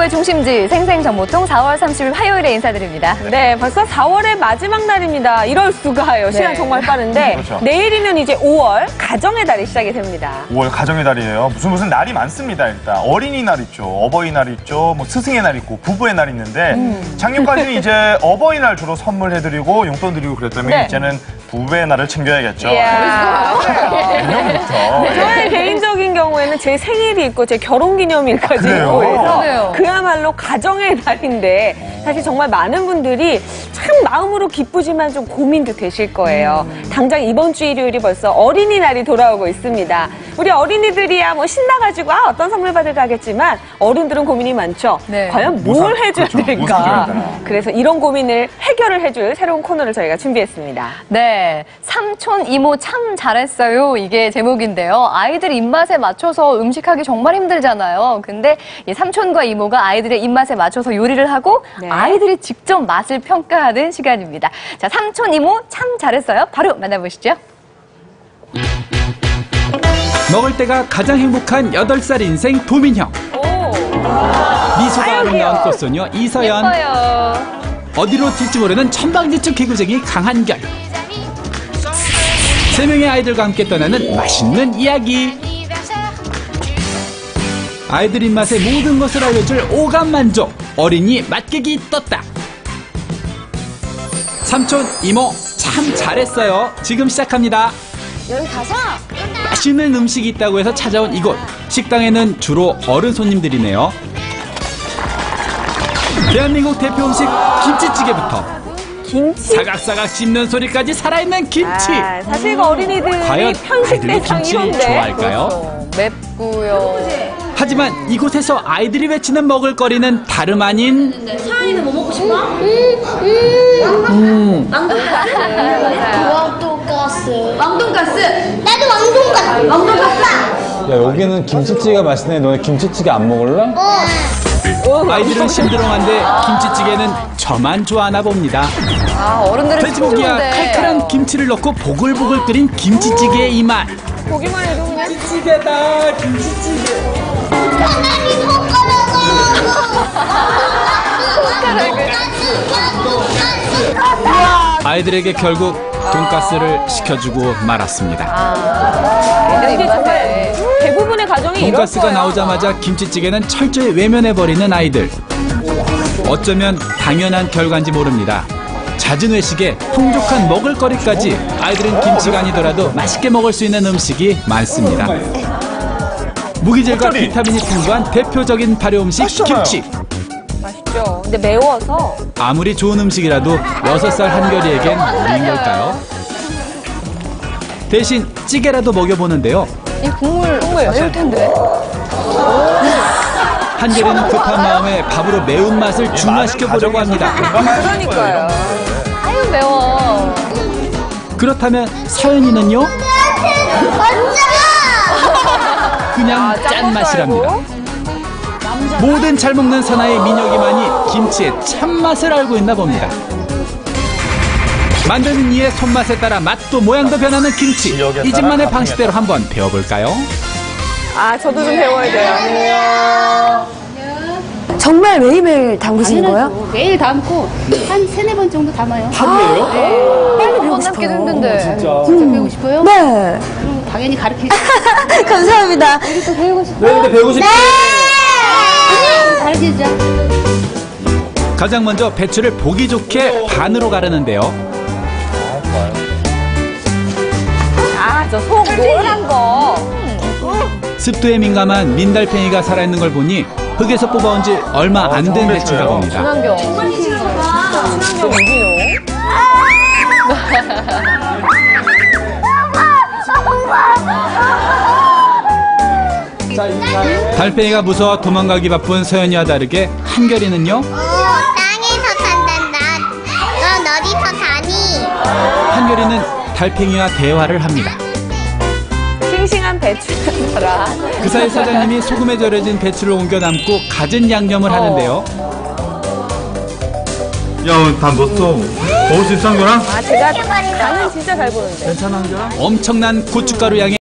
정보의 중심지 생생정보통 4월 30일 화요일에 인사드립니다. 네, 벌써 4월의 마지막 날입니다. 이럴 수가요. 시간 정말 빠른데 그렇죠. 내일이면 이제 5월 가정의 달이 시작이 됩니다. 5월 가정의 달이에요. 무슨 날이 많습니다. 일단 어린이날 있죠, 어버이날 있죠, 뭐 스승의 날 있고 부부의 날 있는데 작년까지는 이제 어버이날 주로 선물해드리고 용돈 드리고 그랬다면 네. 이제는 부부의 날을 챙겨야겠죠. 내년부터. 저의 개인적인 경우에는 제 생일이 있고 제 결혼기념일까지 그래요? 있고 해서 그래요. 그야말로 가정의 달인데 사실 정말 많은 분들이 참 마음으로 기쁘지만 좀 고민도 되실 거예요. 당장 이번 주 일요일이 벌써 어린이날이 돌아오고 있습니다. 우리 어린이들이야 뭐 신나가지고 어떤 선물 받을까 하겠지만 어른들은 고민이 많죠. 네. 과연 뭘 해줘야 그렇죠. 될까. 뭐 사줘야 되나. 그래서 이런 고민을 해결을 해줄 새로운 코너를 저희가 준비했습니다. 네, 삼촌, 이모 참 잘했어요. 이게 제목인데요. 아이들 입맛에 맞춰서 음식하기 정말 힘들잖아요. 근데 이 삼촌과 이모가 아이들의 입맛에 맞춰서 요리를 하고 네. 아이들이 직접 맛을 평가하는 시간입니다. 자, 삼촌, 이모 참 잘했어요. 바로 만나보시죠. 먹을 때가 가장 행복한 8살 인생 도민형. 미소가 아름다운 꽃소녀 이서연. 예뻐요. 어디로 튈지 모르는 천방지축 개구쟁이 강한결. 3명의 아이들과 함께 떠나는 맛있는 이야기. 아이들 입맛의 모든 것을 알려줄 오감 만족. 어린이 맛깨기 떴다. 삼촌, 이모 참 잘했어요. 지금 시작합니다. 맛있는 음식이 있다고 해서 찾아온 이곳. 식당에는 주로 어른 손님들이네요. 대한민국 대표 음식 김치찌개부터 김치? 사각사각 씹는 소리까지 살아있는 김치. 사실 이거 어린이들이 과연 편식 아이들도 대상 김치 1호인데. 좋아할까요? 맵고요. 하지만 이곳에서 아이들이 외치는 먹을거리는 다름 아닌 사연이는 뭐 먹고 싶어? 왕돈가스. 왕돈가스? 나도 왕돈가스. 왕돈가스. 야, 여기는 김치찌개가 맛있네. 너네 김치찌개 안 먹을래? 아이들은 심드렁한데 김치찌개는 저만 좋아하나 봅니다. 어른들은 돼지고기와 좋은데. 칼칼한 김치를 넣고 보글보글 끓인 김치찌개의 이 맛. 보기만 해도 그냥 찌개다 김치찌개. 아이들에게 결국 돈가스를 시켜주고 말았습니다. 이게 정말 대부분의 가정이 이럴 돈가스가 거예요. 나오자마자 김치찌개는 철저히 외면해버리는 아이들. 어쩌면 당연한 결과인지 모릅니다. 잦은 외식에 풍족한 먹을거리까지 아이들은 김치가 아니더라도 맛있게 먹을 수 있는 음식이 많습니다. 무기질과 비타민이 풍부한 대표적인 발효 음식 맛있잖아요. 김치. 맛있죠. 근데 매워서 아무리 좋은 음식이라도 6살 한결이에겐 무리인 걸까요? 대신 찌개라도 먹여보는데요. 이 국물 매울 텐데. 한결이는 급한 마음에 밥으로 매운맛을 중화시켜보려고 합니다. 그러니까요. 아유, 매워. 그렇다면 서연이는요? 그냥 짠맛이랍니다. 모든 잘 먹는 사나이 민혁이만이 김치의 참맛을 알고 있나 봅니다. 만드는 이의 손맛에 따라 맛도 모양도 변하는 김치. 이 집만의 방식대로 한번 배워볼까요? 저도 좀 배워야 돼요. 정말 매일매일 담그시는 거예요? 매일 담고 한 3-4번 정도 담아요. 하루에요? 네. 빨리 배우고 만남기도 싶어요. 힘든데. 진짜. 진짜 배우고 싶어요? 네. 그럼 당연히 가르치죠. 감사합니다. 또 배우고 싶어요? 네, 근데 배우고 싶지? 가르치죠. 가장 먼저 배추를 보기 좋게 반으로 가르는데요. 저 속 노란 거. 습도에 민감한 민달팽이가 살아있는 걸 보니 흙에서 뽑아온 지 얼마 안 된 배추인가 봅니다. 친환경. 친환경 유기농. 달팽이가 무서워 도망가기 바쁜 서연이와 다르게 한결이는요. 땅에서 산단다. 넌 어디서 사니? 한결이는 달팽이와 대화를 합니다. 싱싱한 배추라. 그 사이 사장님이 소금에 절여진 배추를 옮겨 담고 갖은 양념을 하는데요. 야, 다 넣었어. 먹을 수 있어, 한거랑? 제가 간은 진짜 잘 보는데. 엄청난 고춧가루 양의